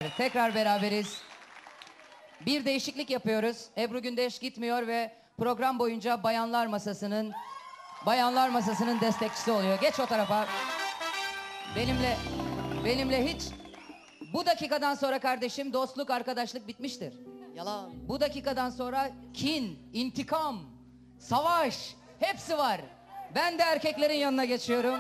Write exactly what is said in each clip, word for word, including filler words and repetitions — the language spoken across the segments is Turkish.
Tekrar beraberiz. Bir değişiklik yapıyoruz. Ebru Gündeş gitmiyor ve program boyunca Bayanlar Masası'nın Bayanlar Masası'nın destekçisi oluyor. Geç o tarafa. Benimle benimle hiç bu dakikadan sonra kardeşim dostluk, arkadaşlık bitmiştir. Yalan. Bu dakikadan sonra kin, intikam, savaş hepsi var. Ben de erkeklerin yanına geçiyorum.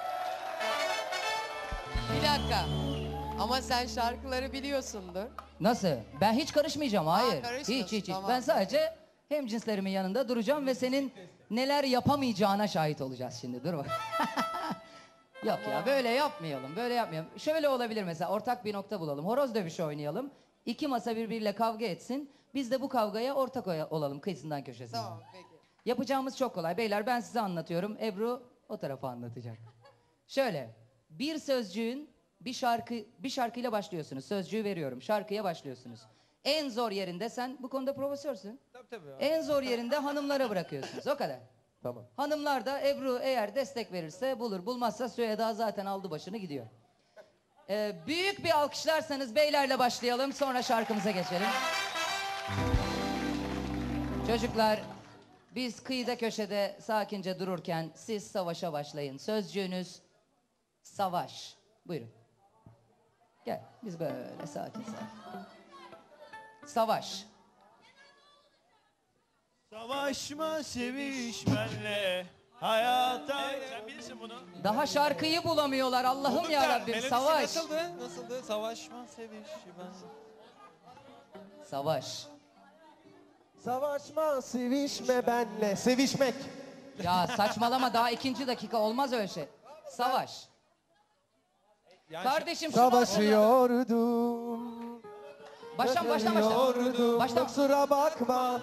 Bir dakika. Ama sen şarkıları biliyorsundur. Nasıl? Ben hiç karışmayacağım. Hayır. karışmıyorsun, Hiç hiç hiç. tamam. Ben sadece hemcinslerimin yanında duracağım ve senin neler yapamayacağına şahit olacağız şimdi. Dur bak. Yok ya, böyle yapmayalım. Böyle yapmayalım. Şöyle olabilir mesela, ortak bir nokta bulalım. Horoz dövüşü oynayalım. İki masa birbiriyle kavga etsin. Biz de bu kavgaya ortak oya- olalım kıyısından köşesinden. Tamam peki. Yapacağımız çok kolay. Beyler, ben size anlatıyorum. Ebru o tarafa anlatacak. Şöyle, bir sözcüğün bir şarkı bir şarkıyla başlıyorsunuz. Sözcüğü veriyorum. Şarkıya başlıyorsunuz. En zor yerinde, sen bu konuda profesörsün. Tabii tabii. En zor yerinde hanımlara bırakıyorsunuz. O kadar. Tamam. Hanımlar da Ebru eğer destek verirse bulur. Bulmazsa Süheyda zaten aldı başını gidiyor. Ee, büyük bir alkışlarsanız beylerle başlayalım. Sonra şarkımıza geçelim. Çocuklar, biz kıyıda köşede sakince dururken siz savaşa başlayın. Sözcüğünüz savaş. Buyurun. Gel, biz böyle sakin sakin. Savaş. Savaşma seviş benle hayata. Sen bilirsin bunu. Daha şarkıyı bulamıyorlar. Allah'ım Bulduk ya da, Rabbim. melodisi Savaş. Nasıldı? Nasıldı? Savaşma seviş benle. Savaş. Savaşma, sevişme benle. Sevişmek. Ya saçmalama, daha ikinci dakika olmaz öyle şey. Savaş. Yani Kardeşim şunu hatırla. Savaşıyordum. Baştan baştan baştan. Başarıyordum. Baştan. Kusura bakma,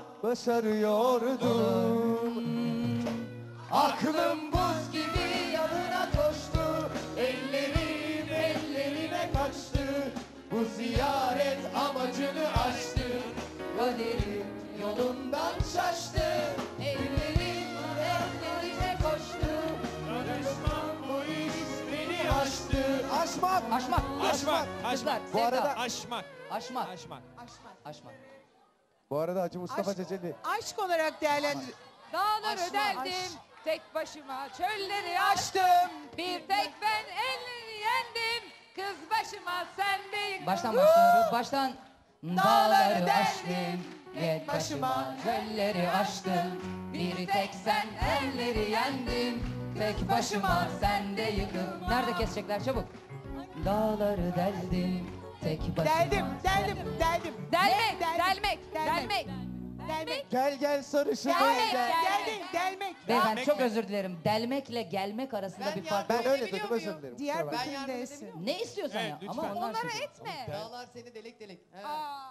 başarıyordum. Aklım buz gibi yanına koştu. Ellerim ellerime kaçtı. Bu ziyaret amacını aştı. Kaderim yolundan şaştı. Ellerim ellerime koştu. Karışmam bu iş beni aştı. Aşmak. Aşmak. Aşmak. Kızlar, Aşmak. Bu Sevda. arada- Aşmak. Aşmak. Aşmak. Aşmak. Bu arada Hacı Mustafa Aşk- Ceceli. Aşk olarak değerlendir. Dağları Aşma, deldim, aş- tek başıma çölleri aştım. Bir tek ben elleri yendim, kız başıma sen de yıkıldın. Baştan başlıyoruz. Baştan. Dağları deldim, aştım, tek başıma çölleri aştım. Bir tek sen elleri yendim, tek başıma sen de yıkıl. Nerede kesecekler, çabuk. Dağları deldim, tek başıma. Deldim, deldim, deldim. Delmek, Deldim, delmek, delmek. Delmek. Gel gel sarışın Delmek, gel. deldim, delmek. Beyefendi Delmek çok mi? özür dilerim. Delmekle gelmek arasında Ben bir ya- fark Ben var. öyle Biliyor dedim, muyum? özür dilerim. Diğer Kusura bakma. Ben yardım bütündesin. edebiliyor muyum? Ne istiyorsan Evet, ya. lütfen. Ama onlar Onları şey- etme. Dağlar seni delek delek. He.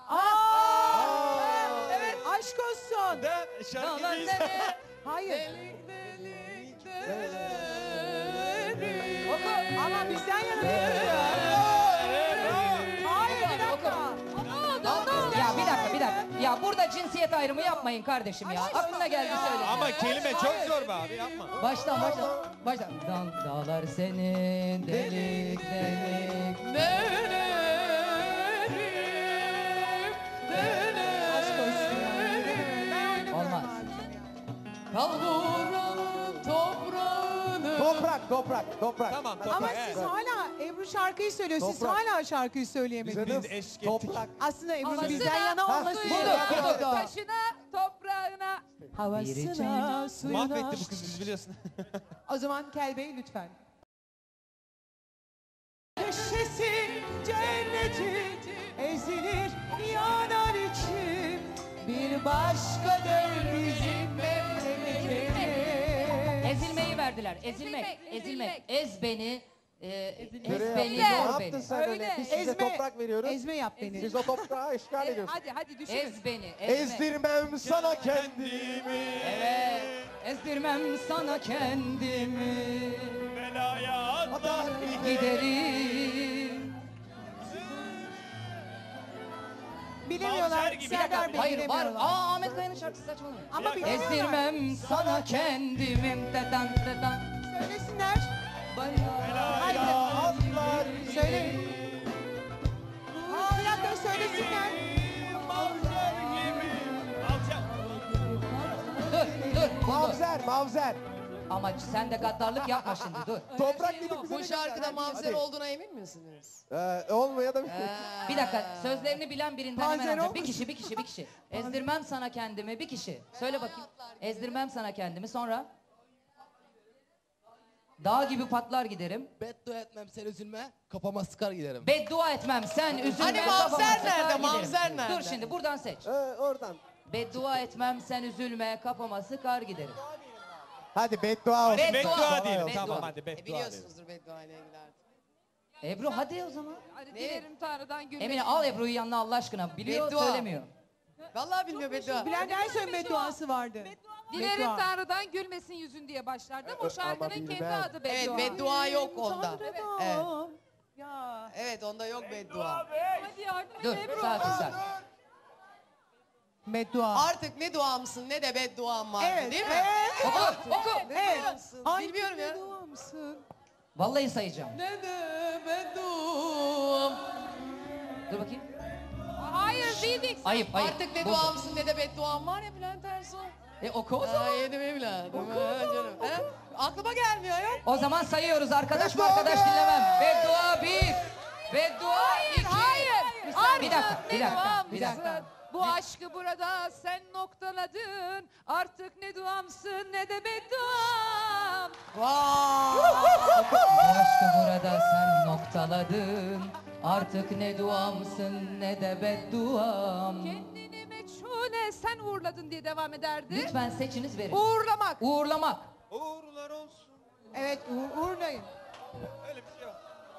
Aa, evet, aşk olsun. Da şarkı Dağlar değil. seni. Hayır. Oku. Ama bizden yana değil. Hayır, bir dakika. Ya bir dakika bir dakika. Ya burada cinsiyet ayrımı yapmayın kardeşim ya. Aklına geldi söyle. Ama kelime çok zor be abi, yapma. Baştan baştan. Baştan. Dağ- Dağlar senin delik delik. Aşk olsun ya. Ben oynamıyorum Olmaz. abicim ya. Kalburanın toprağını. Toprak, toprak, toprak. Tamam, Ama toprak. siz Evet. hala Ebru şarkıyı söylüyor. Siz Toprak. hala şarkıyı söyleyemediniz. Canım, Biz eşlik ettik. toprak. Aslında Ebru'nun Havasına- bizden yana Ha, olması bulduk, gerekiyor. bulduk. Başına, toprağına. Havasına, suyuna. Mahvetti bu kız, biz biliyorsun. O zaman Kel Bey lütfen. Köşesi cenneti ezilir yanar içim. Bir başkadır bizim memleketimiz. Ezilmeyi verdiler. Ezilmek. Ezilmek, Ezilmek. ezilmek. Ez beni. E, ez Nereye beni, yaptın? Ne yor yaptın beni. sen Öyle. öyle? Biz size Ezme- toprak veriyoruz. Ezme yap beni. Siz o toprağı işgal E, ediyorsunuz. hadi hadi düşünün. Ez beni. Ezme. Ezdirmem sana kendimi. Evet. Ezdirmem sana kendimi. Belaya atlar Giderim. Bilemiyorlar. Mavzer gibi. Serdar Bey Hayır var. bilemiyorlar. Aa Ahmet Kaya'nın şarkısı saçmalamayın. Ama bilemiyorlar. Ezdirmem sana kendimim deden deden. Söylesinler. Belaya atlar. Söyleyin. Hayır. Mavzer, Mavzer. Ama sen de gaddarlık yapma şimdi dur. Toprak dedik bize Bu de şarkıda gönder. Mavzer Hadi. olduğuna emin misiniz? Ee, olmaya da Ee, Bir dakika sözlerini bilen birinden hemen Panzer alacağım. Bir olmasın? kişi bir kişi bir kişi. Ezdirmem sana kendimi bir kişi. Söyle bakayım. Ezdirmem sana kendimi sonra. Dağ gibi patlar giderim. Beddua etmem sen üzülme, kafama sıkar giderim. Beddua etmem sen üzülme. Hani kafama Mavzer sıkar nerede, giderim. Mavzer nerede? Dur şimdi buradan seç. Ee, oradan. Beddua etmem sen üzülme kafama sıkar giderim. Hadi beddua olsun. Beddua. Beddua diyelim. Beddua. Tamam hadi E, beddua diyelim. biliyorsunuzdur beddua ile ilgili artık. Ebru hadi o zaman. Hadi dilerim Tanrı'dan gülmesin. Emine al Ebru'yu yanına Allah aşkına. Biliyor Beddua. söylemiyor. Vallahi bilmiyor beddua. Bülent Ersoy'un bedduası vardı. Dilerim Beddua. Tanrı'dan gülmesin yüzün diye başlardı ama o şarkının Ama kendi bilmem. adı Evet beddua. beddua yok onda. Evet. Tanrı'dan. Ya. Evet onda yok beddua. Hadi yardım et Dur Ebru. sakin sakin. Beddua. Artık ne duamsın ne de bedduam var Evet. değil mi? Evet. Oku oku. Evet. Ay, Bilmiyorum ya. beddua mısın? Vallahi sayacağım. Ne de bedduam. Dur bakayım. Hayır bildik. Ayıp ayıp. Artık ne Burada. duamsın ne de bedduam var ya Bülent Ersoy. E oku o zaman. Ay yedim evladım. Ha, canım. He? Aklıma gelmiyor ya. O zaman sayıyoruz arkadaş mı Beddua arkadaş bir. dinlemem. Beddua bir. Beddua iki. Hayır. Bir dakika, bir dakika, duamsın. bir dakika. Bu aşkı burada sen noktaladın. Artık ne duamsın ne de bedduam. Vay. Bu aşkı burada sen noktaladın. Artık ne duamsın ne de bedduam. Kendini meçhule sen uğurladın diye devam ederdi. Lütfen seçiniz verin. Uğurlamak. Uğurlamak. Uğurlar olsun. Evet uğur, uğurlayın. Öyle bir şey var.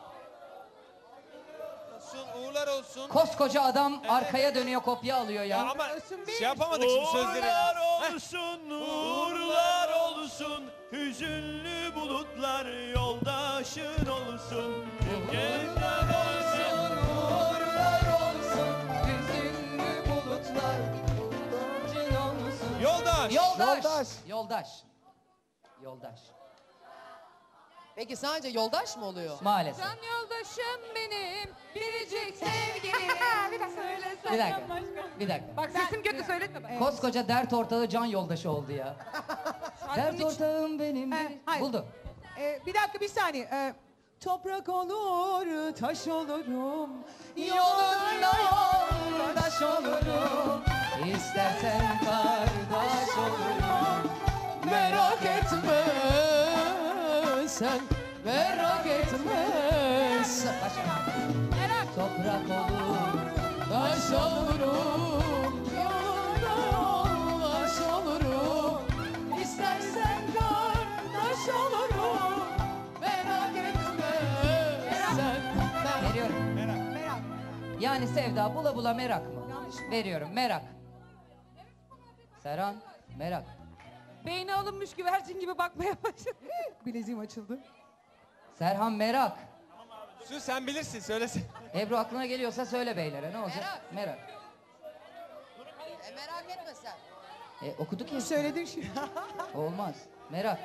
Olsun, uğurlar olsun. Koskoca adam arkaya dönüyor kopya alıyor Ya ya. ama Olsun bir. şey yapamadık şimdi sözleri. Uğurlar olsun, uğurlar olsun, hüzünlü bulutlar yoldaşın olsun. Cennet olsun, Uğurlar olsun, hüzünlü bulutlar, cin olsun. Yoldaş. Yoldaş. Yoldaş. Yoldaş. Yoldaş. Peki sadece yoldaş mı oluyor? Maalesef. Can yoldaşım benim, biricik sevgilim. bir dakika söylesene. Bir dakika. Bir dakika. Bak sesim kötü söyletme bak. Koskoca dert ortağı can yoldaşı oldu ya. Dert ortağım benim. He, bir- hayır. Buldu. Ee, bir dakika bir saniye. Ee, toprak olur, taş olurum. Yoluna Yoldaş olurum. İstersen kardeş olurum. Merak etme sen, merak etme sen. Başka. Toprak olur. Taş olurum, yolunda yoldaş olurum. İstersen kardeş olurum, merak etme sen. Ben- Veriyorum. Merak. Yani sevda bula bula merak mı? Yanlış mı? Veriyorum merak. Serhan merak. Beyni alınmış güvercin gibi bakmaya başladı. Bileziğim açıldı. Serhan merak. Su sen bilirsin söylesin. Ebru aklına geliyorsa söyle beylere ne olacak? Merak. Merak. E, merak etme sen. E, okuduk ya. Söyledin şimdi. Olmaz. Merak.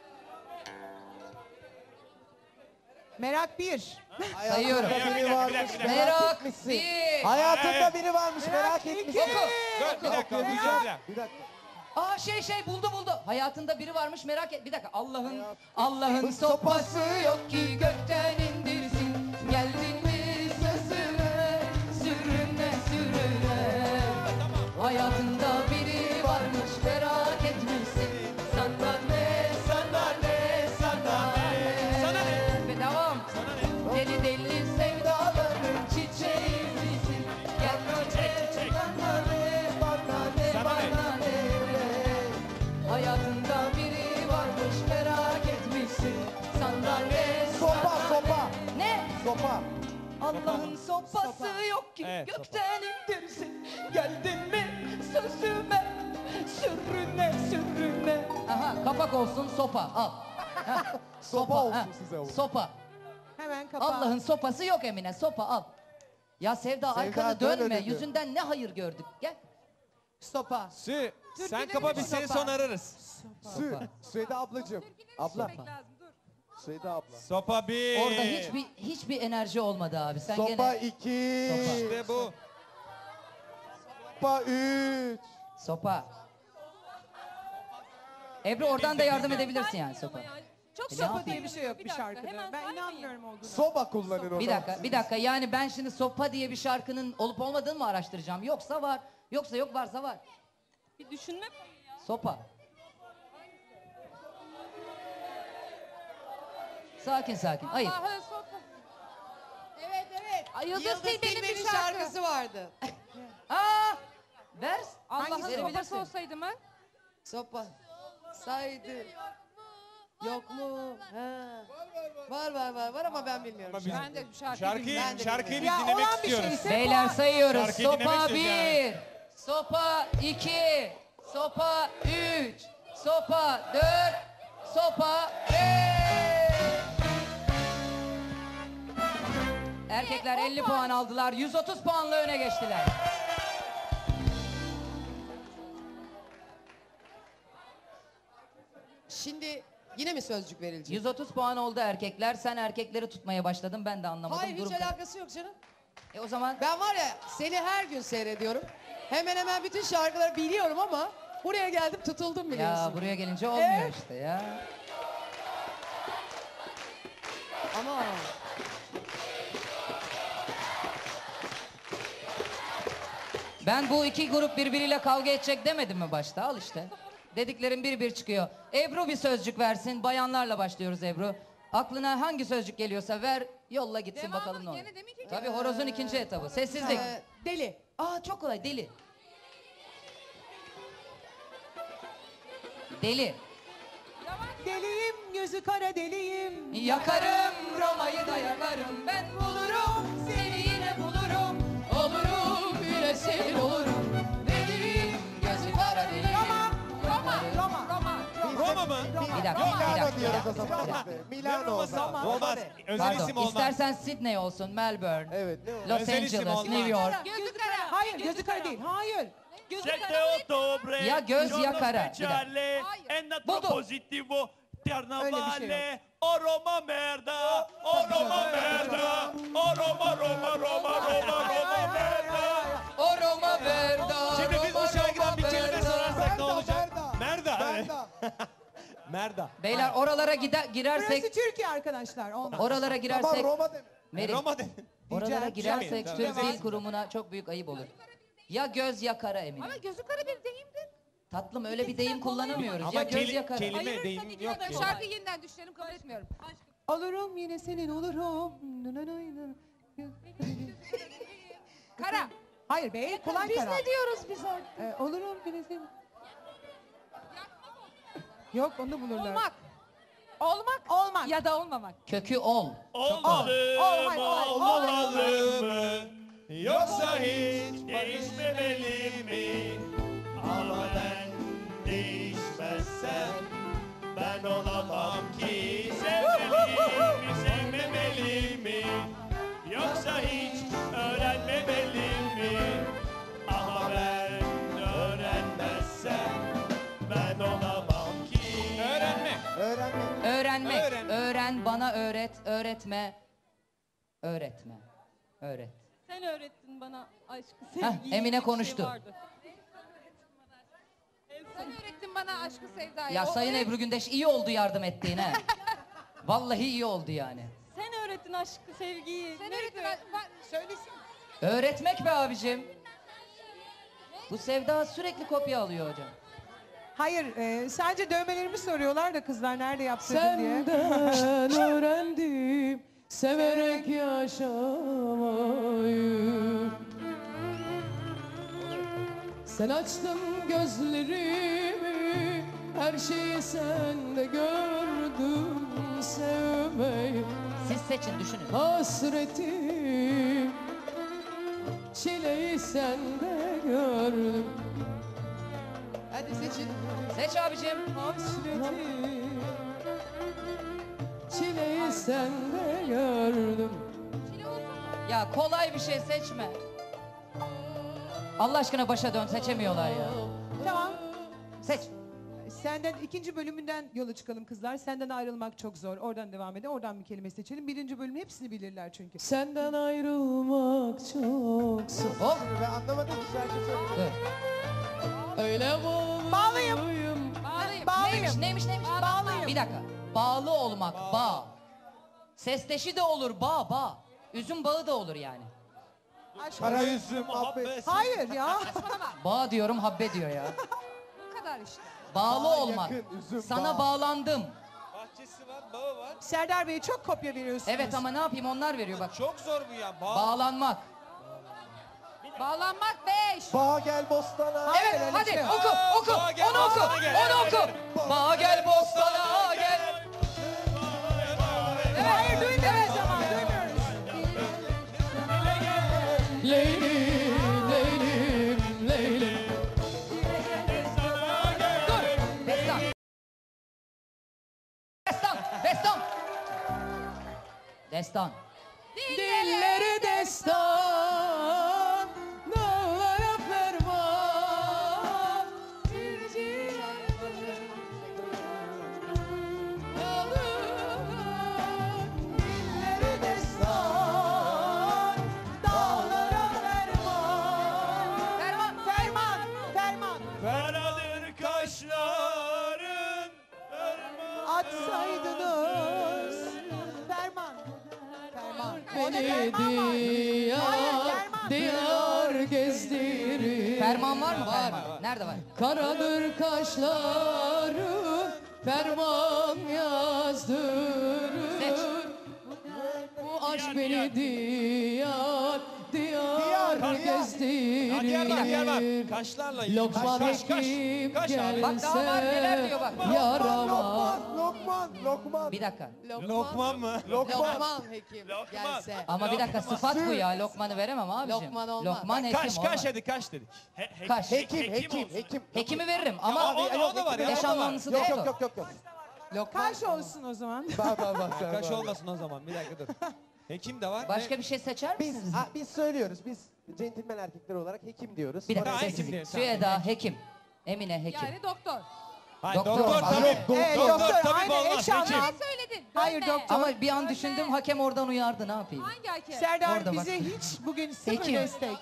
Merak bir. Sayıyorum. Hayatında biri Bir dakika, varmış bir dakika, bir merak Merak etmişsin. bir. Hayatında biri varmış merak etmişsin. Oku. Dur bir dakika. Merak- Bir dakika. Bir dakika. Aa şey şey buldu buldu. Hayatında biri varmış merak et. Bir dakika. Allah'ın Allah'ın sopası yok ki gökten indirsin. Geldin mi sözüne sürüne sürüne. Hayatında biri varmış merak etmişsin. Sana ne sana ne sana ne. Sana ne? Ve devam. Sana ne? Deli deli sevdaların çiçeği misin? Gel Çiçek, çiçek. Sana ne bana ne Sana ne? bana ne. Hayatında biri varmış merak etmişsin. Sana ne Sopa sana sopa. ne? Sopa. Allah'ın sopası yok ki Evet, sopa. gökten indirsin. Geldin mi sözüme sürüne sürüne. Aha kapak olsun sopa al. Ha, Sopa olsun ha, size oğlum. Sopa. Hemen kapağı. Allah'ın sopası yok Emine sopa al. Ya Sevda, arkanı dön dönme dedi. yüzünden ne hayır gördük gel. Stopa. Su sen Türküleri kapa biz sopa. seni son ararız. Su. Süheyda ablacığım. Abla. Düşünmek lazım dur. Süheyda abla. Sopa bir. Orada hiçbir hiçbir enerji olmadı abi sen Sopa gene iki. Sopa. İşte bu. Sopa üç. sopa. Ebru oradan da yardım edebilirsin yani sopa. Çok E, ne sopa yapayım? diye bir şey yok bir dakika, şarkıda. hemen Ben saymayın. inanmıyorum olduğunu. Soba kullanın o Bir zaman. dakika, bir dakika. Yani ben şimdi sopa diye bir şarkının olup olmadığını mı araştıracağım? Yoksa var, yoksa yok, varsa var. Bir düşünme. Sopa. Sakin sakin. Hayır. Allah'ı sopa. Evet evet. Ay, Yıldız Yıldız Tilbe'nin Tilbe'nin bir şarkı. şarkısı vardı. Aa! Ver. Allah'ın Verebilirsin. sopası olsaydı mı? Sopa. Saydı. Yok mu? Ha. Var var var var ama ben bilmiyorum. Ama biz- Ben de şarkıyı Şarkıyı, bilmiyorum. Ben de şarkıyı biz Ya dinlemek olan bir istiyoruz. şeyse Beyler sayıyoruz. Şarkıyı dinlemek Sopa istiyoruz bir, yani. sopa iki, sopa üç, sopa dört, sopa beş. Erkekler elli puan aldılar. yüz otuz puanla öne geçtiler. Şimdi yine mi sözcük verilecek? yüz otuz puan oldu erkekler. Sen erkekleri tutmaya başladın. Ben de anlamadım. Hayır hiç Durum- alakası yok canım. E o zaman Ben var ya seni her gün seyrediyorum. Hemen hemen bütün şarkıları biliyorum ama buraya geldim tutuldum biliyorsun. ya buraya gelince olmuyor işte ya. Ama Ben bu iki grup birbiriyle kavga edecek demedim mi başta? Al işte. Dediklerim bir bir çıkıyor. Ebru bir sözcük versin. Bayanlarla başlıyoruz Ebru. Aklına hangi sözcük geliyorsa ver, yolla gitsin Devamı bakalım ne olur. gene demin ki- Tabii horozun ikinci etabı. Sessizlik. Ee, deli. Aa çok kolay, deli. Deli. deliyim, gözü kara deliyim. Yakarım Roma'yı da yakarım. Ben bulurum seni yine bulurum. Olurum yine senin olurum. Deliyim gözü kara deliyim. Roma, Roma, Roma. Roma mı? Bir dakika, bir Milano dakika. diyoruz o Bir zaman. dakika. işte. Milano o zaman. Olmaz. Özel Pardon, isim olmaz. istersen Sydney olsun, Melbourne, Evet ne o? Los Özel isim Angeles, olmaz. New York. Gözü kara. Hayır, gözü kara değil. Hayır. sette ottobre, Ya göz giorno ya kara. Bir dakika. speciale, Hayır. è nato Buldum. positivo, Öyle bir şey carnavale, o Roma merda, o Roma merda, o Roma Roma Roma Roma Roma merda. O Roma Verda. Şimdi biz bu şarkıdan bir kelime Verda. sorarsak ne Merda, olacak? Merda. Merda. evet. Merda. Merda. Beyler oralara gide- Burası girersek, Türkiye arkadaşlar. Olmaz. oralara Ama girersek, Roma demiş. Merin, Roma de. oralara Diyeceğim. girersek Tamam, Türk tamam. Dil Kurumu'na çok büyük ayıp olur. Ya göz ya kara Emine. Ama gözü kara bir deyimdir. Tatlım öyle bir deyim kullanamıyoruz. Ama ya göz keli- ya kara. kelime Ayırırsa deyim bir yok ben ki. şarkı yeniden düşünelim kabul etmiyorum. Olurum yine senin olurum. Kara. Hayır be, kolay kara. diyoruz biz orada? Ee, olurum yine senin. Yok, onu da bulurlar. Olmak. Olmak. Olmak. Ya da olmamak. Kökü ol. Olmalı Ol, mı, hayır, hayır, olmamalı mı? Yoksa hiç değişmemeli mi? Ama ben değişmezsem ben olamam ki. Sevmeli mi, sevmemeli mi? Yoksa hiç öğrenmemeli mi? Ama ben öğrenmezsem ben olamam ki. Öğrenmek. Öğrenmek. Öğrenmek. Öğren. Öğren, bana öğret, öğretme. Öğretme. Öğret. Sen öğrettin bana aşkı, Heh, sevgiyi. Emine diye bir konuştu. Şey vardı. Sen öğrettin bana aşkı sevdayı. Ya O Sayın öğret- Ebru Gündeş iyi oldu yardım ettiğine. Vallahi iyi oldu yani. Sen öğrettin aşkı, sevgiyi. Sen Neydi? öğrettin. Ben- Söylesin. Öğretmek be abicim. Bu Sevda sürekli kopya alıyor hocam. Hayır, e, sadece dövmelerimi soruyorlar da kızlar nerede yaptırdın diye. Senden öğrendim severek yaşamayı. Sen açtın gözlerimi, her şeyi sende gördüm sevmeyi. Siz seçin, düşünün. Hasretim, çileyi sende gördüm. Hadi seçin. Seç abicim. Hasretim, çileyi sende gördüm. Ya kolay bir şey seçme. Allah aşkına başa dön, seçemiyorlar ya. Tamam. Seç. Senden ikinci bölümünden yola çıkalım kızlar. Senden ayrılmak çok zor. Oradan devam edelim. Oradan bir kelime seçelim. Birinci bölümün hepsini bilirler çünkü. Senden ayrılmak çok zor. Hop. Ben anlamadım ki şarkı söyledi. Dur. Öyle Bağlayayım. bağlıyım. Bağlayayım. Bağlayın. Neymiş neymiş neymiş? Bağlıyım. Bir dakika. Bağlı olmak, bağ. Sesteşi de olur, bağ, bağ. Üzüm bağı da olur yani. Aşk Kara olsun. üzüm muhabbet. Hayır ya. Bağ diyorum, habbe diyor ya. Bu kadar işte. Bağlı Bağ olmak. yakın, üzüm Sana bağ. bağlandım. Bahçesi var, bağı var. Serdar Bey çok kopya veriyorsunuz. Evet ama ne yapayım, onlar veriyor bak. Çok zor bu ya. Bağ. Bağlanmak. Bağlanmak beş. Bağ gel bostana. Hayır, Evet, öyle hadi şey yok. oku, oku, Bağ gel, onu oku, bostana gel. onu oku. Bağ gel bostana gel. Hayır duymuyoruz ama duymuyoruz. Leylim, Leylim, Leylim. Destan. Destan, destan. Destan. Dillere destan, dağlara ferman. Dillere destan, dağlara ferman. Ferman, Ferman, Ferman. Karadır kaşların. Ferman. Atsaydınız. Ferman. Ferman. Beni diyar, diyar gezdirir. Ferman var mı ferman? Nerede var? Karadır kaşları, ferman yazdırır. Seç. Bu aşk beni diyar, diyar, Diyar, diyar. gezdirir. Ha, diğer var, diğer var. Kaşlarla ilgili. Lokman Kaş, kaş, kaş. hekim Kaş abi. Bak daha var, neler diyor bak. yarama. Lokman, Lokman, Lokman. Bir dakika. Lokman mı? Lokman. Lokman hekim Lokman. gelse. Ama bir dakika sıfat bu ya. Lokmanı veremem abicim. Lokman olmaz. Lokman hekim Kaş, olmaz. kaş hadi kaş dedik. He, he, Kaş. Hekim, hekim, olsun. hekim. Hekimi veririm ama Ama o, o da var ya. eş o da var. anlamlısı da Yok o. yok yok yok. yok. Lokman. Kaş olsun o zaman. Bak bak bak. sen Kaş bak. olmasın o zaman. Bir dakika dur. Hekim de var. Başka bir şey seçer misiniz? Biz, ha, biz söylüyoruz. Biz centilmen erkekler olarak hekim diyoruz. Bir dakika Tamam, sessizlik. hekim diyelim, Süheda hekim. Emine hekim. Yani doktor. Hayır, Doktor. doktor, Aa, tabii. yok, doktor. Evet, Doktor, doktor, tabii aynen, olmaz. eş anlam. Hekim. Ne söyledin? Hayır, Dönme. doktor. Ama bir an düşündüm hakem oradan uyardı, ne yapayım? Hangi hakem? Serdar Orada bak. bize hiç bugün sıfır Hekim. destek.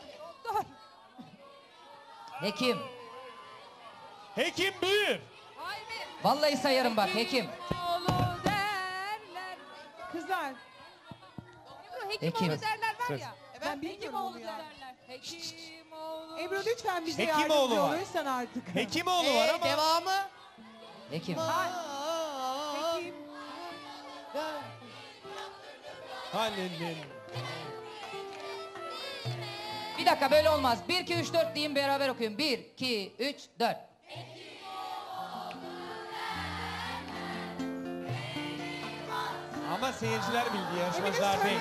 Hekim. Hekim bir. Hayır benim. Vallahi sayarım bak hekim. Oğlu derler. Kızlar Ebru hekim Hekim. oğlu derler var ya. ben Hekim bilmiyorum oğlu onu ya. derler. Hekim oğlu. Ebru lütfen bize Hekimoğlu yardımcı var. olursan artık. Hekimoğlu var Ee, ama. devamı. Hekim. Hekim. Halil'in. Bir dakika böyle olmaz. bir, iki, üç, dört diyeyim beraber okuyun. bir, iki, üç, dört. Ama seyirciler bildi, yarışmacılar değil.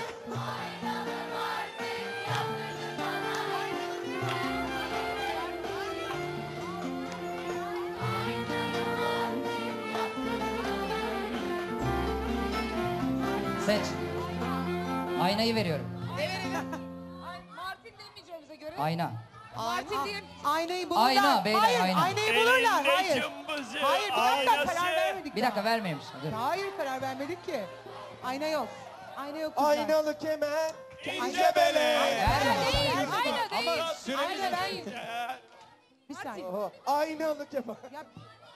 Seç. Aynayı veriyorum. Ay, Martin demeyeceğimize göre. Ayna. Martin diyeyim. Aynayı bulurlar. Ayna, beyler, Hayır, ayna. aynayı bulurlar. Hayır. cımbızı, Hayır, bir dakika aynası. karar vermedik. Bir dakika vermemiş. Dur. Hayır, karar vermedik ki. Ayna yok. Ayna yok kızlar. Aynalı kemer. İnce bele. Vermemiş. Değil, ayna değil. Ama süremiz Ayna değil. değil. Bir saniye. Oho, aynalı kemer. Ya,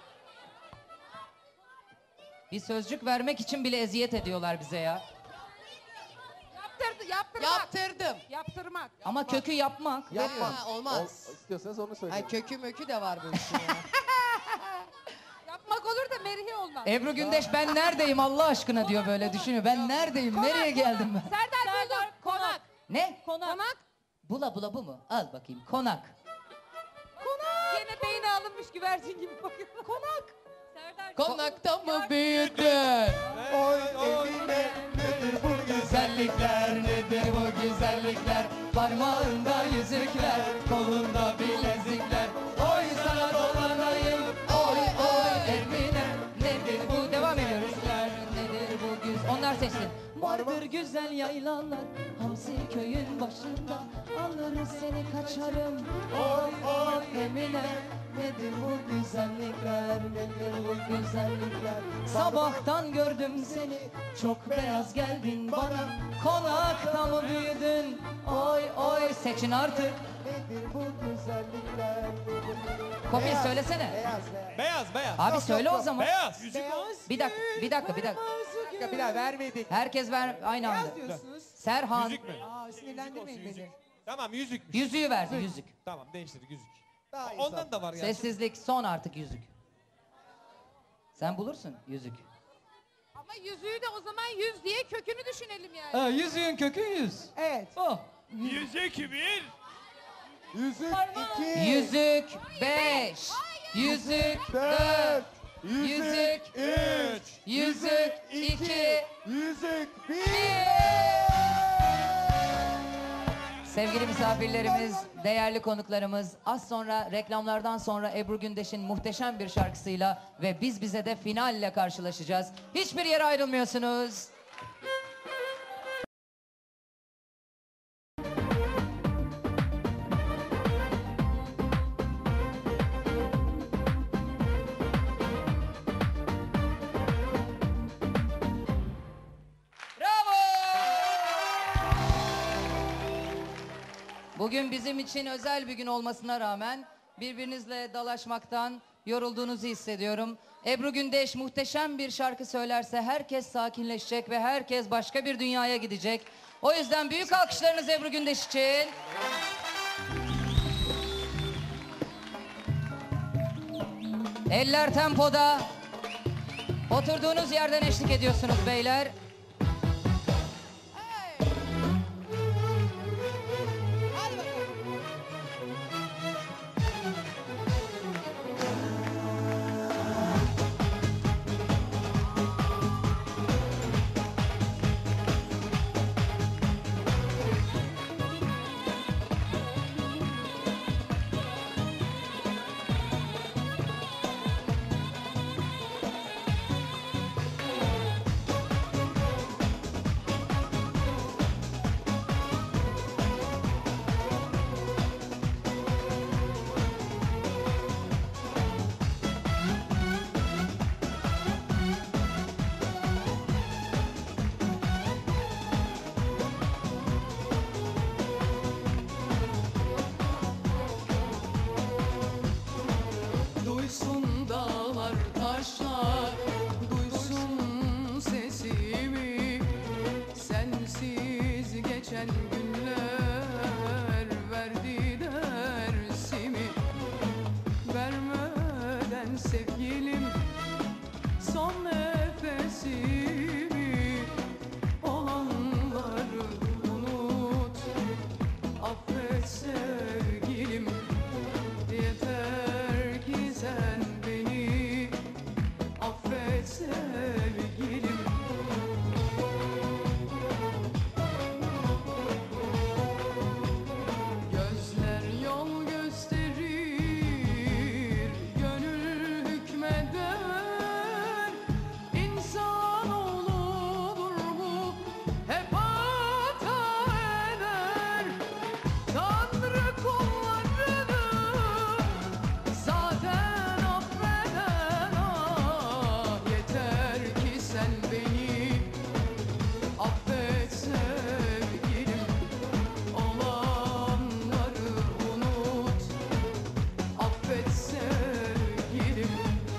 Bir sözcük vermek için bile eziyet ediyorlar bize ya. Yaptırdı, yaptırmak. Yaptırdım. Yaptırmak. Ama kökü yapmak. Yapma. Ha, olmaz. Ol- istiyorsanız onu söyleyin. Ay kökü mökü de var bu işin ya. Yapmak olur da merihe olmaz. Ebru Gündeş ben neredeyim Allah aşkına diyor böyle düşünüyor. Ben neredeyim? Nereye geldim ben? Serdar buldum. Konak. Ne? Konak. Bula bula bu mu? Al bakayım. Konak. Konak. Yine beyni alınmış güvercin gibi bakıyor. Konak. Serdar. Konakta mı büyüdün? Oy Emine nedir bu Güzellikler nedir bu güzellikler? Parmağında yüzükler, kolunda bilezikler. Oy sana dolanayım, oy oy Emine. Nedir bu? Devam ediyoruz. Nedir bu güzel? Onlar seçsin. Vardır güzel yaylalar, Hamsi köyün başında. Alırız seni kaçarım, oy oy Emine. Nedir bu güzellikler, nedir bu güzellikler? Sabahtan gördüm seni, çok beyaz geldin bana. Konakta mı büyüdün, oy oy oy seçin artık. Nedir bu güzellikler? Nedir? Kopya Beyaz, söylesene. Beyaz, beyaz. Beyaz beyaz. Abi Yok, söyle yok, o yok. zaman. Beyaz. Bir dakika, bir dakika, bir dakika. Bir dakika, bir daha vermedik. Herkes ver aynı anda. Beyaz diyorsunuz. Serhan Yüzük mü? Aa sinirlendirmeyin Yüzük. beni. Tamam yüzükmüş. yüzüğü verdi yüzük. Tamam değiştirdik yüzük. Daha iyi Ondan da var ya. Sessizlik son artık yüzük. Sen bulursun yüzük. Ama yüzüğü de o zaman yüz diye kökünü düşünelim yani. Ha, yüzüğün kökü yüz. Evet. Oh. Yüzük bir. Yüzük iki. Yüzük beş. Yüzük dört. Yüzük üç. Yüzük iki. Yüzük bir. Sevgili misafirlerimiz, değerli konuklarımız, az sonra reklamlardan sonra Ebru Gündeş'in muhteşem bir şarkısıyla ve biz bize de finalle karşılaşacağız. Hiçbir yere ayrılmıyorsunuz. Bravo! Bugün bizim için özel bir gün olmasına rağmen birbirinizle dalaşmaktan yorulduğunuzu hissediyorum. Ebru Gündeş muhteşem bir şarkı söylerse herkes sakinleşecek ve herkes başka bir dünyaya gidecek. O yüzden büyük alkışlarınız Ebru Gündeş için. Eller tempoda. Oturduğunuz yerden eşlik ediyorsunuz beyler. Duysun dağlar taşlar, duysun sesimi. Sensiz geçen günler verdi dersimi. Vermeden sevgilim son nefesimi. Olanları unut, affet sevgilim. Yeter ki sen beni affet sevgilim. Gözler yol gösterir, gönül hükmeder. İnsanoğludur bu, hep hata eder. Tanrı kullarını zaten affeder. Ah, yeter ki sen beni affet sevgilim. Olanları unut, affet sevgilim.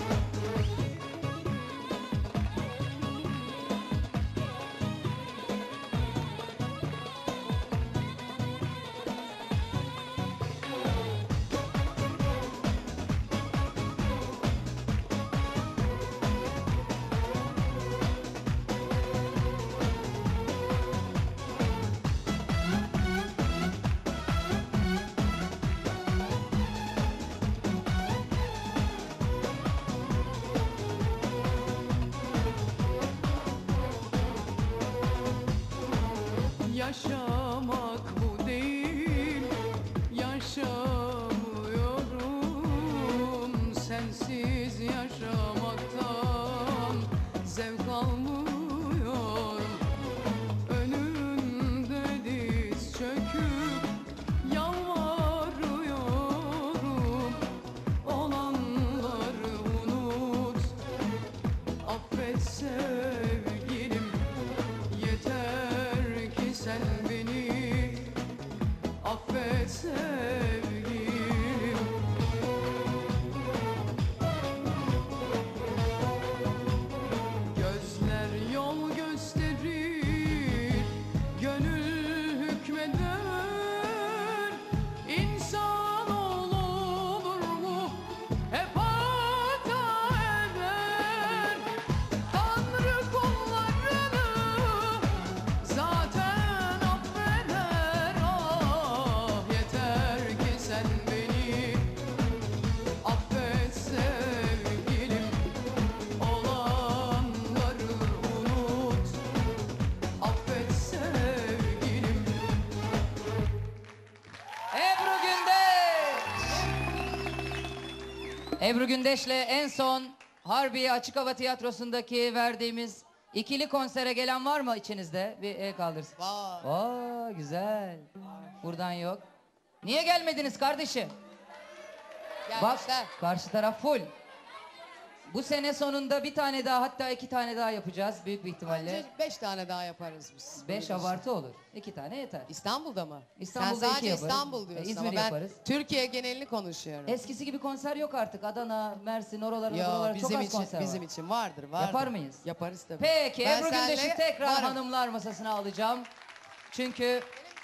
Yaşamak bu değil, yaşamıyorum. Sensiz yaşamaktan zevk almıyorum. Önünde diz çöküp yalvarıyorum. Olanları unut, affet sevgilim. Yeter ki sen beni affet Ebru Gündeş'le en son Harbiye Açık Hava Tiyatrosu'ndaki verdiğimiz ikili konsere gelen var mı içinizde? Bir el kaldırsın. Var. Oo güzel. Buradan yok. Niye gelmediniz kardeşim? Bak Gelmişler. karşı taraf full. Bu sene sonunda bir tane daha hatta iki tane daha yapacağız büyük bir ihtimalle. Beş tane daha yaparız biz. Beş abartı olur. İki tane yeter. İstanbul'da mı? İstanbul'da Sen iki sadece yaparız. İstanbul diyorsun E, İzmir ama ben yaparız. Türkiye genelini konuşuyorum. Eskisi gibi konser yok artık. Adana, Mersin, oralarda, Ya buralarda çok bizim az için konser bizim var. için vardır, vardır. Yapar mıyız? Yaparız tabii. Peki Ben Ebru Gündeş'i seninle tekrar varım. hanımlar masasına alacağım. Çünkü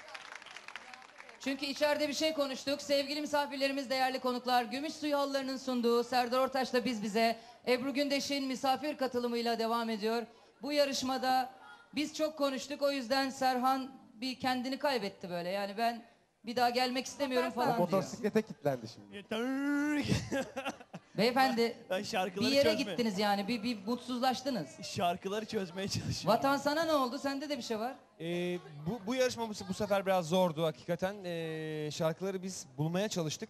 çünkü içeride bir şey konuştuk. Sevgili misafirlerimiz, değerli konuklar, Gümüş Suyu Halıları'nın sunduğu Serdar Ortaç'la Biz Bize Ebru Gündeş'in misafir katılımıyla devam ediyor. Bu yarışmada biz çok konuştuk. O yüzden Serhan bir kendini kaybetti böyle. Yani ben bir daha gelmek istemiyorum falan diyor. Motosiklete kilitlendi şimdi. Yeter. Beyefendi Ben şarkıları bir yere çözme- gittiniz yani. Bir, bir mutsuzlaştınız. Şarkıları çözmeye çalışıyorum. Vatan sana ne oldu? Sende de bir şey var. Ee, bu, bu yarışma bu, bu sefer biraz zordu hakikaten. Ee, şarkıları biz bulmaya çalıştık.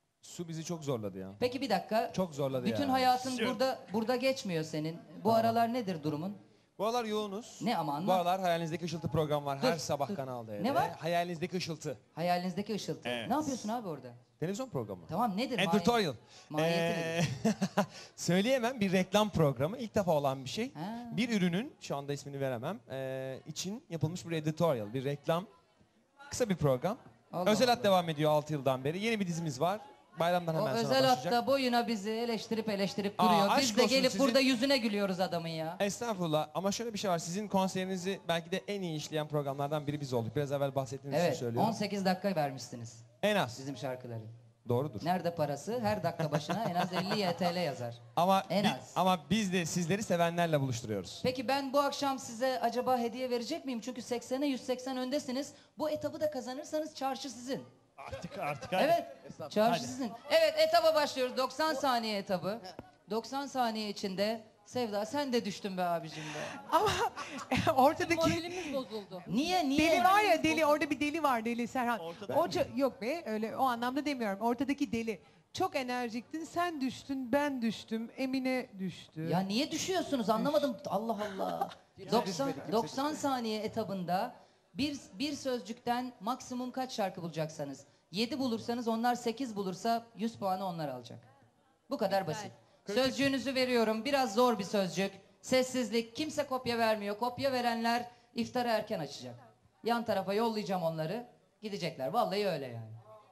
Su bizi çok zorladı ya. Peki bir dakika. Çok zorladı Bütün yani. hayatın Şu- burada burada geçmiyor senin. Bu aralar nedir durumun? Bu aralar yoğunuz. Ne ama Bu anlat. aralar Hayalinizdeki Işıltı program var Dur, her sabah dur. Kanal D'de. Ne var? Hayalinizdeki Işıltı. Hayalinizdeki ışıltı. Evet. Ne yapıyorsun abi orada? Televizyon programı. Tamam nedir? Editorial. Mahiyeti Ee, nedir? söyleyemem, bir reklam programı. İlk defa olan bir şey. Ha. Bir ürünün, şu anda ismini veremem, ee, için yapılmış bir editorial, bir reklam. Kısa bir program. Allah Özel Allah. Hat devam ediyor altı yıldan beri. Yeni bir dizimiz var. Bayramdan O hemen sonra özel başlayacak. hatta boyuna bizi eleştirip eleştirip Aa, duruyor. aşk Biz de olsun gelip sizin- burada yüzüne gülüyoruz adamın ya. Estağfurullah, ama şöyle bir şey var. Sizin konserinizi belki de en iyi işleyen programlardan biri biz olduk. Biraz evvel bahsettiğiniz için Evet söylüyorum. on sekiz dakika vermişsiniz En az. bizim şarkıları. Doğrudur. Nerede parası? Her dakika başına en az elli Y T L yazar. Ama En bi- az. ama biz de sizleri sevenlerle buluşturuyoruz. Peki ben bu akşam size acaba hediye verecek miyim? Çünkü seksene yüz seksen öndesiniz. Bu etabı da kazanırsanız çarşı sizin. Artık artık hadi. Evet. Çarşı Hadi. sizin. Evet etaba başlıyoruz. doksan saniye etabı. doksan saniye içinde Sevda sen de düştün be abicim be. Ama ortadaki Moralimiz bozuldu. Niye niye? deli var ya deli, orada bir deli var deli Serhan. Ortada- O ço- yok be öyle o anlamda demiyorum. Ortadaki deli. Çok enerjiktin, sen düştün, ben düştüm, Emine düştü. Ya niye düşüyorsunuz anlamadım. Allah Allah. doksan, doksan saniye etabında bir, bir sözcükten maksimum kaç şarkı bulacaksanız. yedi bulursanız onlar sekiz bulursa yüz puanı onlar alacak. Bu kadar basit. Sözcüğünüzü veriyorum. Biraz zor bir sözcük. Sessizlik. Kimse kopya vermiyor. Kopya verenler iftara erken açacak. Yan tarafa yollayacağım onları. Gidecekler. Vallahi öyle yani.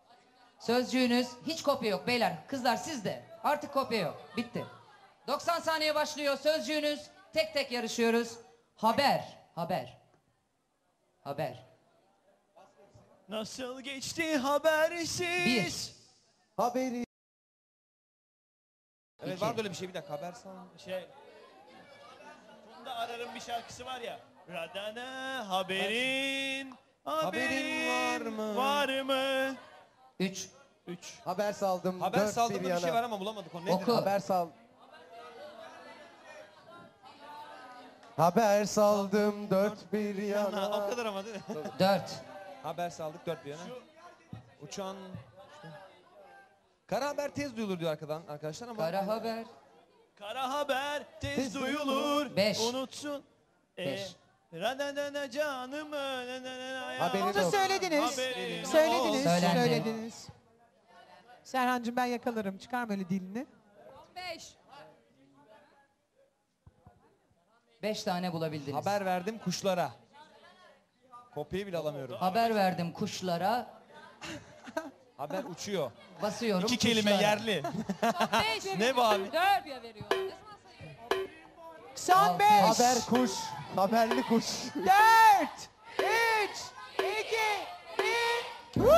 Sözcüğünüz hiç kopya yok beyler. Kızlar siz de. Artık kopya yok. Bitti. doksan saniye başlıyor. Sözcüğünüz tek tek yarışıyoruz. Haber. Haber. Haber. Nasıl geçti habersiz? Bir. Haberi. Evet, İki. var böyle bir şey, bir dakika haber sağ Şey. Funda Arar'ın bir şarkısı var ya. Radana haberin. Haberin var mı? Var mı? Üç. Üç. Haber saldım. Haber dört saldığında bir bir, yana. şey var ama bulamadık onu. Nedir? Oku. Haber sal. Haber saldım dört bir Ha, o yana. kadar ama değil mi? Dört. Haber saldık dört bir yana. Uçan... işte. Kara haber tez duyulur diyor arkadan arkadaşlar ama... Kara haber. Kara haber tez Tez duyulur. Beş. Unutsun. Beş. Radana canım. Haberin Onu olsun. söylediniz. Haberin Söylediniz, olsun. söylediniz. Serhancığım ben yakalarım. Çıkarma öyle dilini. Beş. Beş tane bulabildiniz. Haber verdim kuşlara. Kopyayı bile alamıyorum. Haber verdim kuşlara. Haber uçuyor. Basıyorum İki kelime kuşlara. yerli. Beş. Ne bu abi? Dört ya veriyor. Ne zaman sayıyor? Son Altı. beş. Haber kuş. Haberli kuş. Dört. Üç. iki. Bir.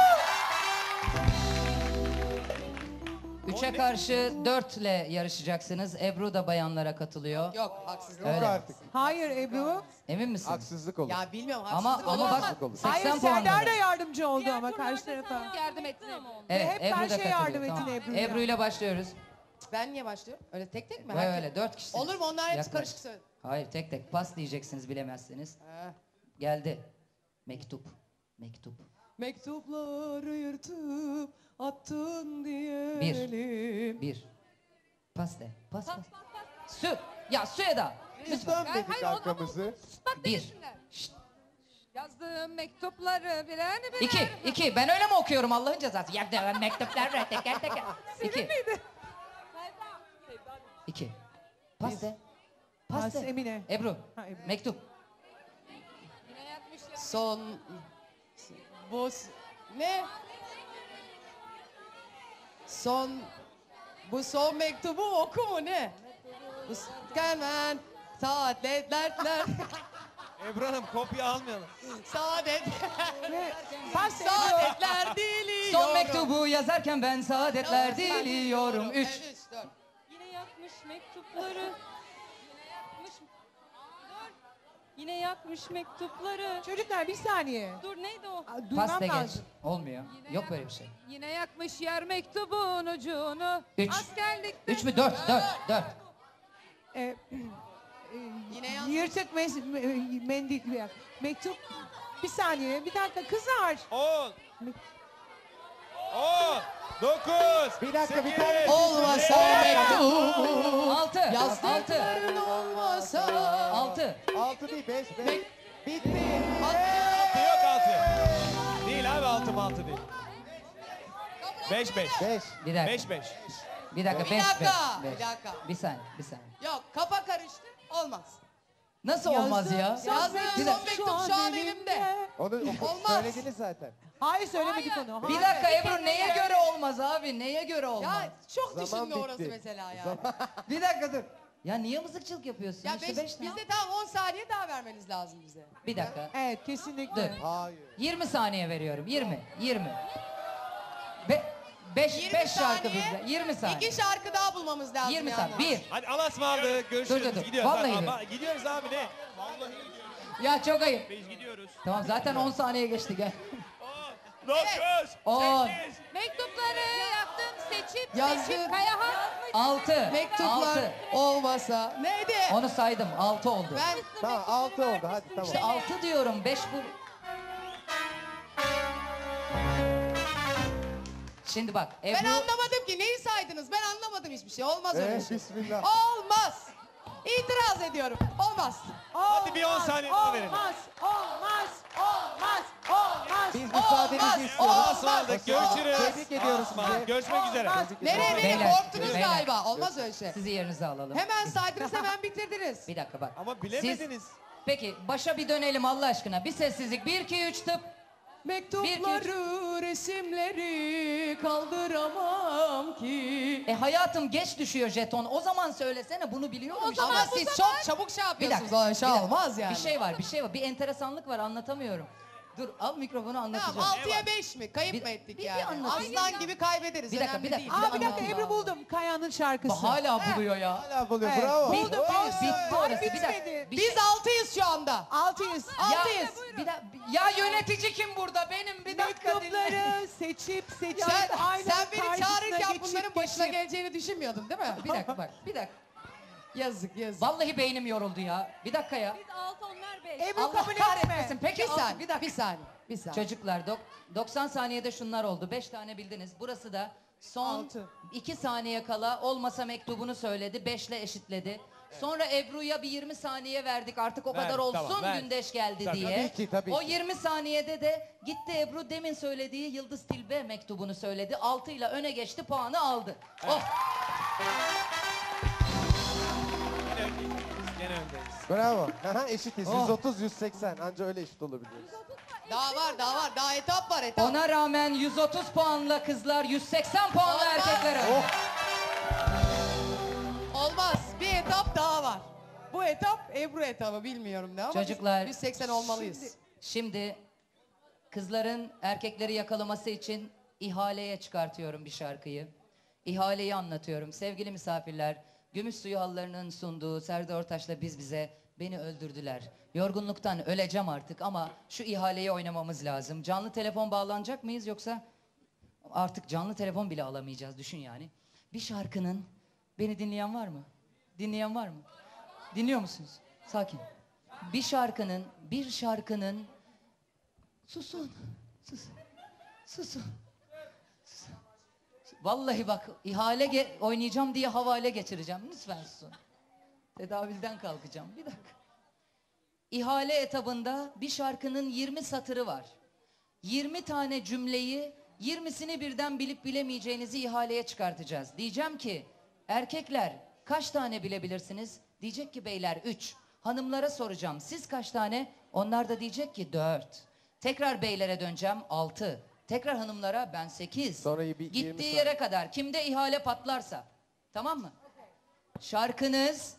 Üçe karşı dörtle yarışacaksınız. Ebru da bayanlara katılıyor. Yok haksızlık. Öyle. Artık. Hayır Ebru. Emin misin? Haksızlık olur. Ya bilmiyorum Ama haksızlık ama olur bak ama Haksızlık olur. Hayır seksen puan. Serdar da yardımcı oldu Diğer ama turlarda karşı tarafa. sen yardım ettin ama. Evet, Hep Ebru da karşıya katılıyor. yardım ettin Tamam. Ebru'ya. Ebru ile başlıyoruz. ben niye başlıyorum? Öyle tek tek mi? Böyle Herkes- öyle dört kişisiniz. Olur mu? Onlar hepsi Yaklaş. karışık söyle. Hayır tek tek pas diyeceksiniz bilemezseniz. Ha. Geldi. Mektup. Mektup. Mektupları yırtıp attın diyelim. Bir. Pas de. Pas pas. Sü. Ya Süheda. Lütfen. Dön dedik arkamızı. Bak Bir. demişler. Yazdığım mektupları bilen bilen. İki. İki. Ben öyle mi okuyorum Allah'ın cezası? Ya de mektuplar teker teker. İki. İki. Pas de. Pas Pas de. Emine. Ebru. Ha, Ebru. Mektup. Yine yatmışlar. Son... Bu... s- Ne? Son... Bu son mektubu oku mu ne? Bu s- Hemen saatler dertler Ebru Hanım kopya almayalım. saadet Pas Ebru. saadetler diliyorum. Son mektubu yazarken ben saadetler diliyorum. Üç. Evet, üç, dört. Yine yakmış mektupları. Yine yakmış. Dur. Yine yakmış mektupları. Çocuklar bir saniye. Dur neydi o? Aa, Pas Duymam de geç. lazım. Olmuyor. Yok böyle bir şey. Yine yakmış yer mektubun ucunu. Üç. Askerlikte. Üç mü? Dört. Dört. Dört. Ee, e, Yine yanlış. yırtık mes me- mendil ya. Mektup. Bir saniye. Bir dakika kızlar. On. On. Dokuz. Bir dakika bir sekiz, tane. Olmasa o mektubu Altı. Altı. yazdıkların olmasa. Altı. Altı değil beş beş. Bitti. Altı yok altı. Değil abi altı mı altı değil. Beş beş. Beş. Bir dakika. Beş beş. Bir dakika. Bir Beş, dakika, beş, bir beş. dakika. Bir saniye. Bir saniye. Yok kafa karıştı olmaz. Nasıl olmaz ya? Yazdığım Bir son dakika. mektup şu an elimde. Onu oku- Olmaz. söylediniz zaten. Hayır söylemedik onu. Bir dakika Ebru neye göre olmaz abi? Neye göre olmaz? Ya çok Zaman düşünme orası bitti. mesela ya. Bir dakika dur. Ya niye mızıkçılık yapıyorsun? Ya işte beş, beş tane. bizde tam on saniye daha vermeniz lazım bize. Bir dakika. Evet kesinlikle. Dur. Hayır. yirmi saniye veriyorum. yirmi. yirmi. Be beş, yirmi beş şarkı saniye, bizde. yirmi saniye. İki şarkı daha bulmamız lazım. yirmi yalnız. saniye. Bir. Hadi Allah'a ısmarladık. Görüşürüz. Dur, dur, dur. Biz gidiyoruz. Vallahi Ama- mi? ama gidiyoruz abi ne? Vallahi gidiyoruz. Ya çok ayıp. Biz gidiyoruz. Tamam zaten on saniye geçti gel. Dokuz. On. Sekiz. Mektupları yaptım seçip Yazdın. seçip Kayahan. Altı. Mektuplar Altı. olmasa. Neydi? Onu saydım. Altı oldu. Ben Tamam altı oldu hadi tamam. İşte altı diyorum. Beş bu. Şimdi bak. Ebru... ben anlamadım ki neyi saydınız? Ben anlamadım hiçbir şey. Olmaz öyle Evet şey. bismillah. Olmaz. İtiraz ediyorum. Olmaz. Hadi bir on saniye daha verelim. Olmaz, olmaz, olmaz, olmaz. Biz müsaadenizi Olmaz, istiyoruz. Allah'a ısmarladık. Görüşürüz. Tebrik ediyoruz Allah'a ısmarladık. sizi. Görüşmek üzere. Nereye nereye Beyler, korktunuz beyler. galiba. Olmaz öyle şey. Sizi yerinize alalım. Hemen saydınız hemen bitirdiniz. Bir dakika bak. Ama bilemediniz. Siz... Peki başa bir dönelim Allah aşkına. Bir sessizlik. Bir, iki, üç tıp. Mektupları, resimleri kaldıramam ki. E hayatım geç düşüyor jeton. O zaman söylesene bunu biliyorum işte. Ama siz çok çabuk şey Bir yapıyorsunuz. dakika. O şey bir dakika. olmaz yani. Bir şey var, bir şey var. Bir enteresanlık var anlatamıyorum. Dur al mikrofonu anlatacağım. Tamam altıya beş mi? Kayıp Bir- mı ettik bir- bir yani? anlatayım Aslan ya. gibi kaybederiz. Bir dakika, önemli bir dakika. değil. Aa bir dakika Allah Ebru Allah. buldum. Kaya'nın şarkısı. Hala buluyor ya. Hala buluyor Evet. bravo. Buldum. Bitti, Olsun. bitti orası. Bir dakika. Bitmedi. Bir Biz şey- altıyız şu anda. Altıyız. Ya, Altıyız. bir dakika. Ya yönetici kim burada? Benim bir dakika dinle. Mektupları seçip seçip Sen, aynanın sen beni karşısına çağırırken geçip bunların başına geçip- geleceğini düşünmüyordun değil mi? Bir dakika bak. Bir dakika. Yazık yazık. Vallahi beynim yoruldu ya. Bir dakika ya. Biz altı onlar beş. Ebru Allah kabul kahretmesin. etme. Peki Bir al- saniye, bir dakika. bir saniye, bir saniye. Çocuklar dok- doksan saniyede şunlar oldu. beş tane bildiniz. Burası da son Altı. iki saniye kala olmasa mektubunu söyledi. beş ile eşitledi. Sonra Ebru'ya bir yirmi saniye verdik. Artık o Ver, kadar olsun tamam, ver. Gündeş geldi Tabii, diye. tabii ki, tabii o ki. yirmi saniyede de gitti Ebru demin söylediği Yıldız Tilbe mektubunu söyledi. altı ile öne geçti, puanı aldı. Oh. Gene öndeyiz. Gene öndeyiz. Bravo. Aha, eşitiz. Oh. yüz otuz yüz seksen. Anca öyle eşit olabiliyoruz. Daha var, daha var. Daha etap var, etap. Ona rağmen yüz otuz puanla kızlar, yüz seksen puanla Olmaz. erkekler önde. Olmaz. Bir etap daha var. Bu etap Ebru etabı bilmiyorum ne ama biz Çocuklar, yüz seksen olmalıyız. Şimdi kızların erkekleri yakalaması için ihaleye çıkartıyorum bir şarkıyı. İhaleyi anlatıyorum. Sevgili misafirler, Gümüş Suyu Halıları'nın sunduğu Serdar Ortaç'la Biz Bize beni öldürdüler. Yorgunluktan öleceğim artık ama şu ihaleyi oynamamız lazım. Canlı telefon bağlanacak mıyız yoksa artık canlı telefon bile alamayacağız düşün yani. Bir şarkının, beni dinleyen var mı? Dinleyen var mı? Dinliyor musunuz? Sakin. Bir şarkının, bir şarkının, susun. Sus. Susun. Sus. Vallahi bak ihale ge- oynayacağım diye havale geçireceğim. Lütfen susun. Tedavülden kalkacağım. Bir dakika. İhale etabında bir şarkının yirmi satırı var. yirmi tane cümleyi, yirmisini birden bilip bilemeyeceğinizi ihaleye çıkartacağız. Diyeceğim ki erkekler kaç tane bilebilirsiniz? Diyecek ki beyler üç. Hanımlara soracağım siz kaç tane? Onlar da diyecek ki dört. Tekrar beylere döneceğim altı. Tekrar hanımlara ben sekiz. Sonra bir yirmi Gittiği saniye. yere kadar kimde ihale patlarsa. Tamam mı? Şarkınız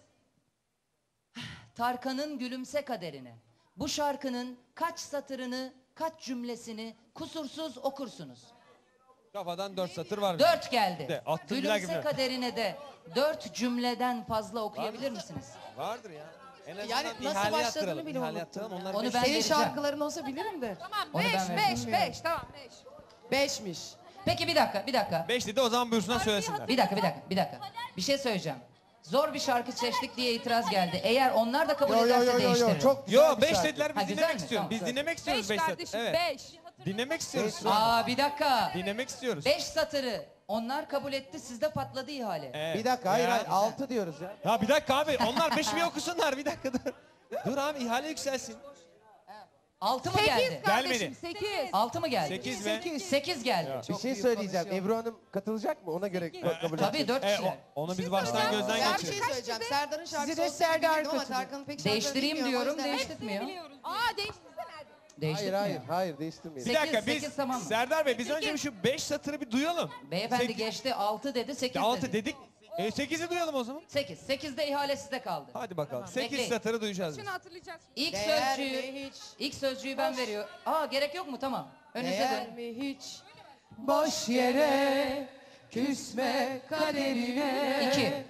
Tarkan'ın Gülümse Kaderine. Bu şarkının kaç satırını, kaç cümlesini kusursuz okursunuz? Kafadan dört satır var. Dört geldi. De, attım bir daha Gülümse gibi. Kaderine de dört cümleden fazla okuyabilir misiniz? Vardır ya. En azından Yani nasıl ihale başladığını yaptıralım. bile ihale unuttum. yaptıralım. Onlar Onu beş- ben Senin vereceğim. şarkıların olsa bilirim de. Tamam Onu beş, ben beş, vereceğim. beş, tamam beş. Beşmiş. Peki bir dakika, bir dakika. Beş dedi o zaman buyursunlar söylesinler. Bir dakika, bir dakika, bir dakika. Bir şey söyleyeceğim. Zor bir şarkı seçtik diye itiraz geldi. Eğer onlar da kabul Yo yo ederse yo yo yo değiştiririm. çok güzel Yo bir beş şarkı. dediler Ha, biz güzel dinlemek mi? istiyoruz. Tamam, Biz güzel. dinlemek istiyoruz Beş beş satır. kardeşim, Evet. beş. Dinlemek istiyoruz. Beş- Aa bir dakika. Dinlemek istiyoruz. Beş satırı onlar kabul etti, sizde patladı ihale. Evet. Bir dakika hayır Ya, hayır altı diyoruz ya. Ya bir dakika abi onlar beş mi okusunlar bir dakika dur. Dur abi ihale yükselsin. Altı mı Sekiz geldi? kardeşim, Gelmedi. sekiz. Altı mı geldi? Sekiz mi? Sekiz geldi. Bir şey söyleyeceğim. Ebru Hanım katılacak mı? Ona göre kabul Tabii edeceğiz. dört E, kişiler. o- onu biz baştan gözden Ben bir geçirelim. şey söyleyeceğim. Serdar'ın şarkısı de olsa Serdar bilirdim ama katılıyor. Tarkan'ın pek şarkılarını Değiştireyim bilmiyorum. O diyorum, yüzden- değiştirmiyor. Aa değiştirsene. Hayır Değiştirmiyor. hayır hayır değiştirmeyin. Bir dakika Sekiz, biz sekiz, tamam mı? Serdar Bey biz önce bir şu beş satırı bir duyalım. Beyefendi Sekiz- geçti altı dedi, sekiz Altı dedi. dedik. E, sekizi duyalım o zaman. Sekiz. Sekizde ihale sizde kaldı. Hadi bakalım. Sekiz bekleyin. satırı duyacağız biz. Şunu hatırlayacağız. İlk Değer sözcüğü, mi hiç? ilk sözcüğü ben veriyorum. Aa gerek yok mu? Tamam. Önünüze Değer dön. mi hiç? Boş yere küsme kaderine. İki.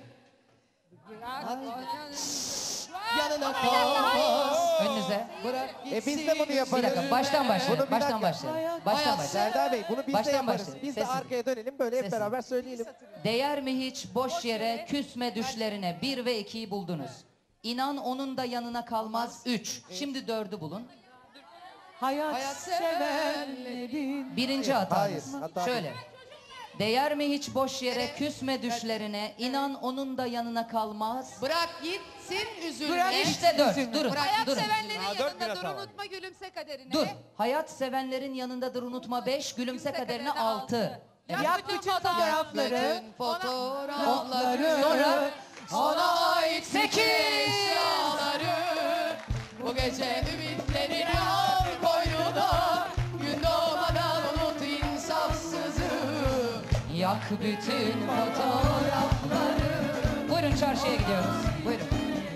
Yanına kalmaz. Önünüze. Bırak E biz de bunu Bir yaparız. dakika baştan başlayalım. Bunu bir Baştan dakika. başlayalım. Baştan başlayalım. Serdar Bey bunu biz Baştan de yaparız. başlayalım. Biz de Sesini. arkaya dönelim böyle hep Sesini. beraber söyleyelim. Değer mi hiç boş yere küsme düşlerine? Bir ve ikiyi buldunuz. İnan onun da yanına kalmaz. Üç. Şimdi dördü bulun. Hayat, Hayat sevenlerin. Birinci Hayır, hatanız. hata Şöyle. Değer mi hiç boş yere küsme düşlerine? İnan onun da yanına kalmaz. Bırak gitsin üzülme. Bırak İşte dört. Üzülme. Durun. Hayat Durun. sevenlerin Ha, dört bir yanında dur hata var. unutma gülümse kaderine. Dur. Hayat sevenlerin yanındadır unutma beş. Gülümse kaderine kaderine altı. Yak Yak bütün bütün fotoğrafları. fotoğrafları. Bütün fotoğrafları. Sonra Ona ait sekiz yağları. Bu gece ümitlerini al koynuna. Gün doğmadan unut insafsızı. yak bütün fotoğrafları. Buyurun çarşıya gidiyoruz. Buyurun.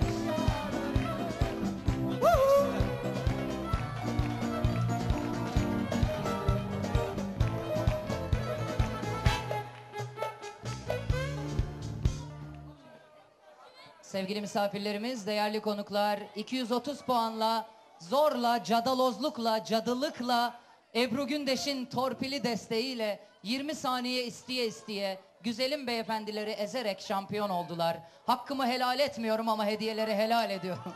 Sevgili misafirlerimiz, değerli konuklar, iki yüz otuz puanla, zorla, cadalozlukla, cadılıkla, Ebru Gündeş'in torpili desteğiyle yirmi saniye isteye isteye güzelim beyefendileri ezerek şampiyon oldular. Hakkımı helal etmiyorum ama hediyeleri helal ediyorum.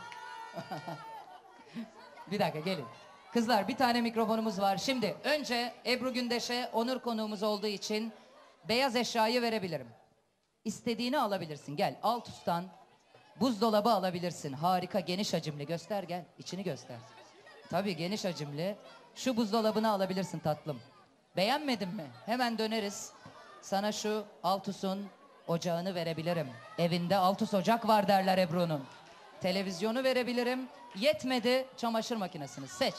Bir dakika gelin. Kızlar bir tane mikrofonumuz var. Şimdi önce Ebru Gündeş'e onur konuğumuz olduğu için beyaz eşyayı verebilirim. İstediğini alabilirsin. Gel alt üstten buzdolabı alabilirsin. Harika geniş hacimli. Göster gel. İçini göster. Tabii geniş hacimli. Şu buzdolabını alabilirsin tatlım. Beğenmedin mi? Hemen döneriz. Sana şu Altus'un ocağını verebilirim. Evinde Altus ocak var derler Ebru'nun. Televizyonu verebilirim. Yetmedi çamaşır makinesini. Seç.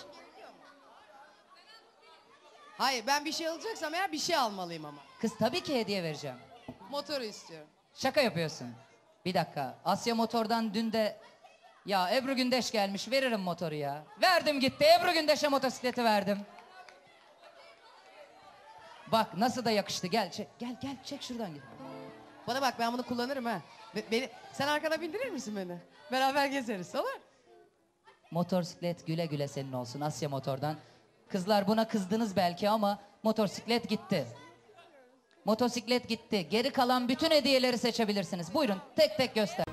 Hayır ben bir şey alacaksam eğer bir şey almalıyım ama. Kız tabii ki hediye vereceğim. Motoru istiyorum. Şaka yapıyorsun. Bir dakika. Asya Motor'dan dün de ya Ebru Gündeş gelmiş veririm motoru ya. Verdim gitti. Ebru Gündeş'e motosikleti verdim. Bak nasıl da yakıştı. Gel çek. Gel gel çek şuradan git. Bana bak ben bunu kullanırım ha. Be- beni, sen arkana bindirir misin beni? Beraber gezeriz olur? Motosiklet güle güle senin olsun Asya Motor'dan. Kızlar buna kızdınız belki ama motosiklet gitti. Motosiklet gitti. Geri kalan bütün hediyeleri seçebilirsiniz. Buyurun tek tek göster.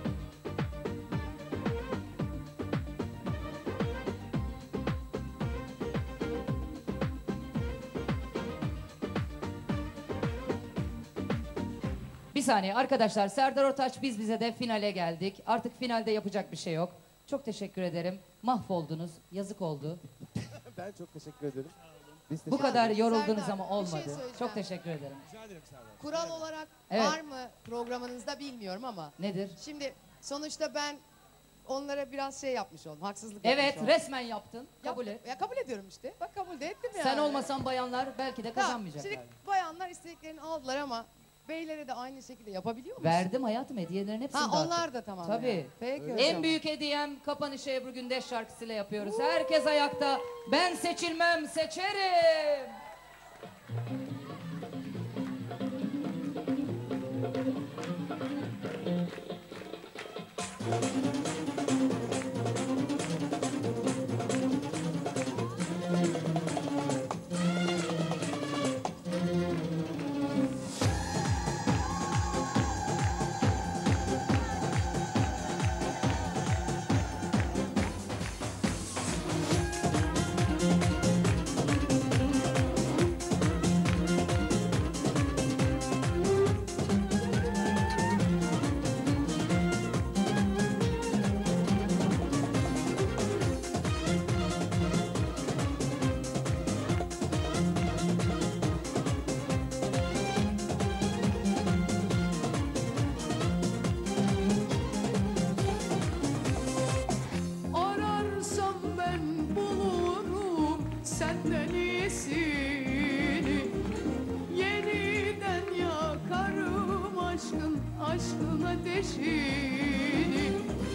Bir saniye arkadaşlar, Serdar Ortaç biz bize de finale geldik. Artık finalde yapacak bir şey yok. Çok teşekkür ederim. Mahvoldunuz. Yazık oldu. Ben çok teşekkür ederim. Biz Bu teşekkür kadar ederiz. yoruldunuz Serdar, ama bir şey olmadı. söyleyeceğim. Çok teşekkür ederim. Kural olarak Evet. var mı programınızda bilmiyorum ama. Nedir? Şimdi sonuçta ben onlara biraz şey yapmış oldum. Haksızlık yapmış Evet, oldum. resmen yaptın. Kabul Yap- et. Ya kabul ediyorum işte. Bak kabul de ettim yani. Sen olmasan bayanlar belki de Tamam, kazanmayacaklar. şimdi bayanlar istediklerini aldılar ama beylere de aynı şekilde yapabiliyor musun? Verdim hayatım, hediyelerin hepsini Ha dağıttım. onlar da tamam. Tabii. yani. Peki En hocam. büyük hediyem kapanışı Ebru Gündeş şarkısıyla yapıyoruz. Herkes ayakta. Ben seçilmem, seçerim. Ararsam ben bulurum senden iyisini. Yeniden yakarım aşkın aşkın ateşini.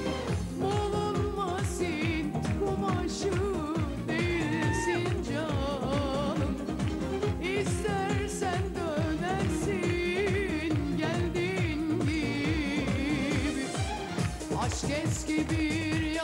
Bulunmasın kumaşı değilsin canım. İstersen dönersin geldiğin gibi. Aşk eski bir